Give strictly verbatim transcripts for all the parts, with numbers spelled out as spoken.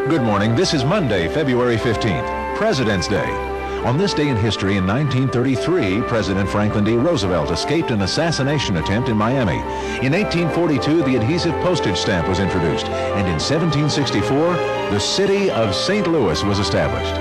Good morning. This is Monday, February fifteenth, President's Day. On this day in history in nineteen thirty-three, President Franklin D. Roosevelt escaped an assassination attempt in Miami. In eighteen forty-two, the adhesive postage stamp was introduced, and in seventeen sixty-four, the city of Saint Louis was established.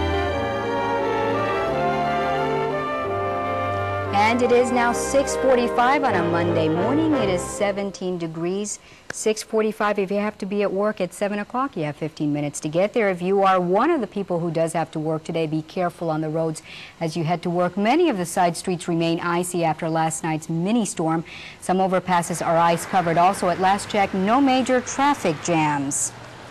And it is now six forty-five on a Monday morning. It is seventeen degrees. six forty-five. If you have to be at work at seven o'clock, you have fifteen minutes to get there. If you are one of the people who does have to work today, be careful on the roads as you head to work. Many of the side streets remain icy after last night's mini storm. Some overpasses are ice covered. Also, at last check, no major traffic jams.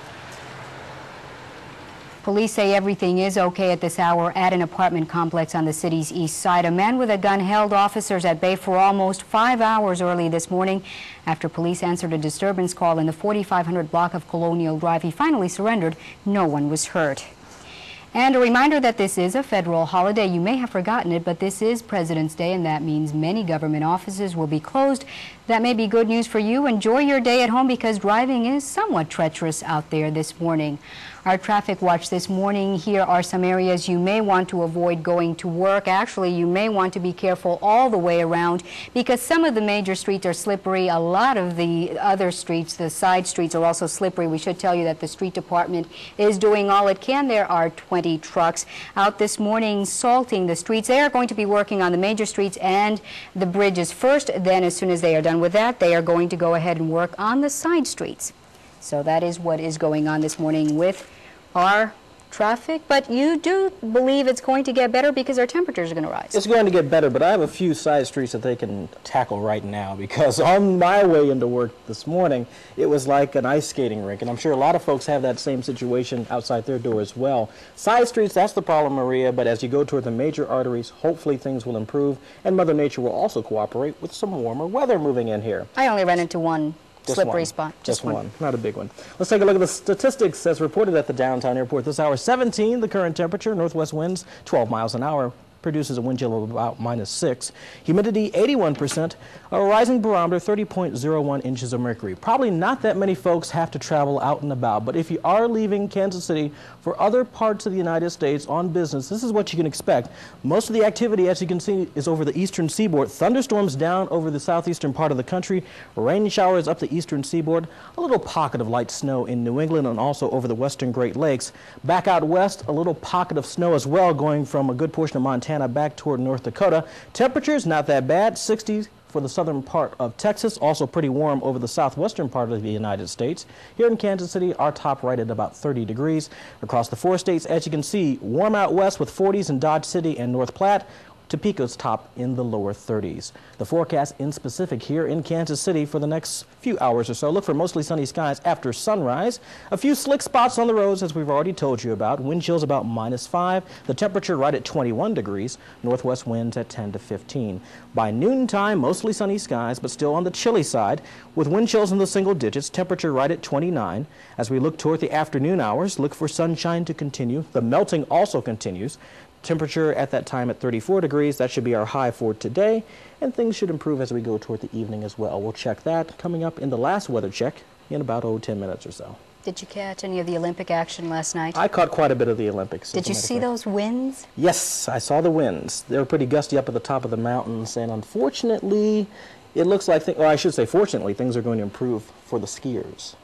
Police say everything is okay at this hour at an apartment complex on the city's east side. A man with a gun held officers at bay for almost five hours early this morning after police answered a disturbance call in the forty-five hundred block of Colonial Drive. He finally surrendered. No one was hurt. And a reminder that this is a federal holiday. You may have forgotten it, but this is President's Day, and that means many government offices will be closed. That may be good news for you. Enjoy your day at home because driving is somewhat treacherous out there this morning. Our traffic watch this morning, here are some areas you may want to avoid going to work. Actually, you may want to be careful all the way around because some of the major streets are slippery. A lot of the other streets, the side streets, are also slippery. We should tell you that the street department is doing all it can. There are twenty trucks out this morning salting the streets. They are going to be working on the major streets and the bridges first. Then, as soon as they are done with that, they are going to go ahead and work on the side streets. So that is what is going on this morning with our traffic. But you do believe it's going to get better because our temperatures are going to rise. It's going to get better, but I have a few side streets that they can tackle right now because on my way into work this morning, it was like an ice skating rink, and I'm sure a lot of folks have that same situation outside their door as well. Side streets, that's the problem, Maria, but as you go toward the major arteries, hopefully things will improve, and Mother Nature will also cooperate with some warmer weather moving in here. I only ran into one. Just slippery one. spot. Just, Just one. one. Not a big one. Let's take a look at the statistics as reported at the downtown airport this hour. seventeen, the current temperature. Northwest winds, twelve miles an hour. Produces a wind chill of about minus six. Humidity, eighty-one percent. A rising barometer, thirty point zero one inches of mercury. Probably not that many folks have to travel out and about, but if you are leaving Kansas City for other parts of the United States on business, this is what you can expect. Most of the activity, as you can see, is over the eastern seaboard. Thunderstorms down over the southeastern part of the country. Rain showers up the eastern seaboard. A little pocket of light snow in New England and also over the western Great Lakes. Back out west, a little pocket of snow as well, going from a good portion of Montana back toward North Dakota. Temperatures not that bad, sixty for the southern part of Texas, also pretty warm over the southwestern part of the United States. Here in Kansas City, our top right at about thirty degrees. Across the four states, as you can see, warm out west with forties in Dodge City and North Platte. Topeka's top in the lower thirties. The forecast in specific here in Kansas City for the next few hours or so. Look for mostly sunny skies after sunrise. A few slick spots on the roads, as we've already told you about. Wind chills about minus five. The temperature right at twenty-one degrees. Northwest winds at ten to fifteen. By noontime, mostly sunny skies, but still on the chilly side, with wind chills in the single digits. Temperature right at twenty-nine. As we look toward the afternoon hours, look for sunshine to continue. The melting also continues. Temperature at that time at thirty-four degrees. That should be our high for today, and things should improve as we go toward the evening as well. We'll check that coming up in the last weather check in about oh, ten minutes or so. Did you catch any of the Olympic action last night? I caught quite a bit of the Olympics. Did you see those winds? Yes, I saw the winds. They were pretty gusty up at the top of the mountains, and unfortunately, it looks like, th well, I should say fortunately, things are going to improve for the skiers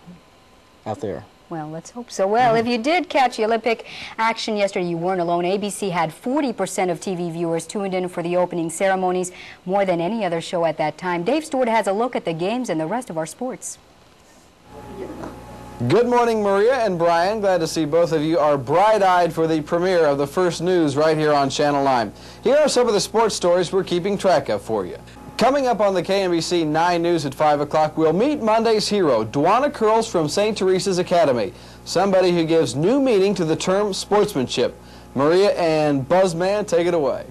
out there. Well, let's hope so. Well, if you did catch the Olympic action yesterday, you weren't alone. A B C had forty percent of T V viewers tuned in for the opening ceremonies, more than any other show at that time. Dave Stewart has a look at the games and the rest of our sports. Good morning, Maria and Bryan. Glad to see both of you are bright-eyed for the premiere of the First News right here on Channel nine. Here are some of the sports stories we're keeping track of for you. Coming up on the K M B C nine News at five o'clock, we'll meet Monday's hero, Dwana Curls from Saint Teresa's Academy, somebody who gives new meaning to the term sportsmanship. Maria and Buzzman, take it away.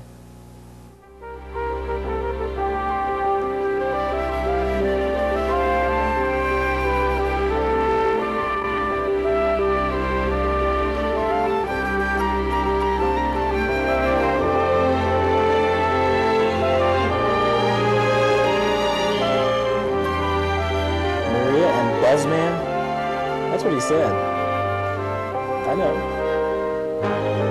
Buzzman? That's what he said. I know.